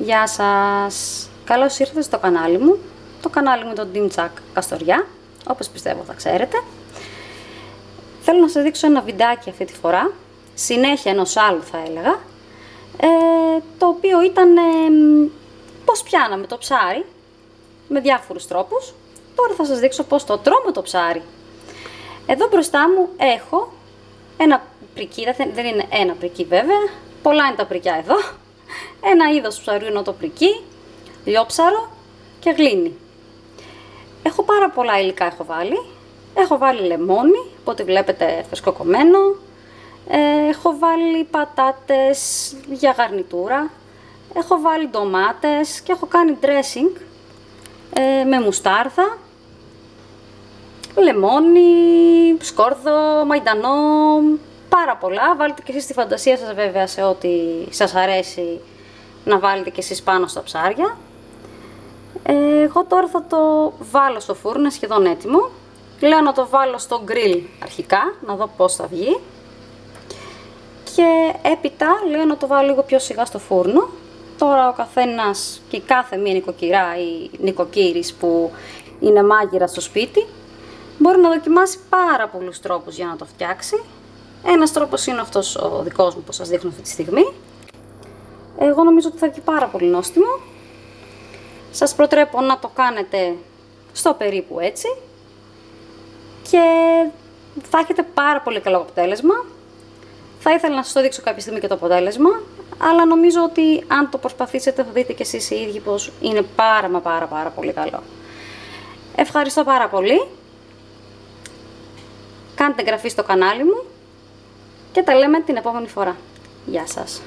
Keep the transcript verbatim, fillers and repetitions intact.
Γεια σας! Καλώς ήρθατε στο κανάλι μου. Το κανάλι μου το Dimchak Καστοριά, όπως πιστεύω θα ξέρετε. Θέλω να σας δείξω ένα βιντεάκι αυτή τη φορά, συνέχεια ενός άλλου θα έλεγα, ε, το οποίο ήταν ε, πώς πιάναμε το ψάρι με διάφορους τρόπους. Τώρα θα σας δείξω πώς το τρώμε το ψάρι. Εδώ μπροστά μου έχω ένα πρικί, δεν είναι ένα πρικί βέβαια, πολλά είναι τα πρικιά εδώ. Ένα είδος ψαριού είναι το πρικί, λιόψαρο και γλήνι. Έχω πάρα πολλά υλικά έχω βάλει. Έχω βάλει λεμόνι, που ό,τι βλέπετε φρεσκοκομμένο. Ε, έχω βάλει πατάτες για γαρνιτούρα. Έχω βάλει ντομάτες και έχω κάνει dressing ε, με μουστάρδα, λεμόνι, σκόρδο, μαϊντανό, πάρα πολλά. Βάλτε και εσείς τη φαντασία σας βέβαια σε ό,τι σας αρέσει να βάλετε και εσείς πάνω στα ψάρια. Ε, εγώ τώρα θα το βάλω στο φούρνο, είναι σχεδόν έτοιμο. Λέω να το βάλω στο γκριλ αρχικά, να δω πώς θα βγει. Και έπειτα λέω να το βάλω λίγο πιο σιγά στο φούρνο. Τώρα ο καθένας και η κάθε μία νοικοκυρά ή νοικοκύρης που είναι μάγειρα στο σπίτι μπορεί να δοκιμάσει πάρα πολλούς τρόπους για να το φτιάξει. Ένας τρόπος είναι αυτός ο δικός μου που σας δείχνω αυτή τη στιγμή. Εγώ νομίζω ότι θα βγει πάρα πολύ νόστιμο. Σας προτρέπω να το κάνετε στο περίπου έτσι και θα έχετε πάρα πολύ καλό αποτέλεσμα. Θα ήθελα να σας το δείξω κάποια στιγμή και το αποτέλεσμα, αλλά νομίζω ότι αν το προσπαθήσετε θα δείτε και εσείς οι ίδιοι πως είναι πάρα μα πάρα πάρα πολύ καλό. Ευχαριστώ πάρα πολύ. Κάντε εγγραφή στο κανάλι μου και τα λέμε την επόμενη φορά. Γεια σας!